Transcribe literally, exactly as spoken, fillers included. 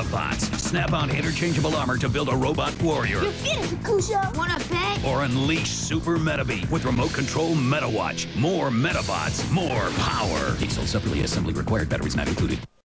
Medabots. Snap on interchangeable armor to build a robot warrior. You're beautiful, Kusho. Wanna bet? Or unleash Super Medabeat with remote control Medawatch. More Medabots, more power. Each sold separately, assembly required, batteries not included.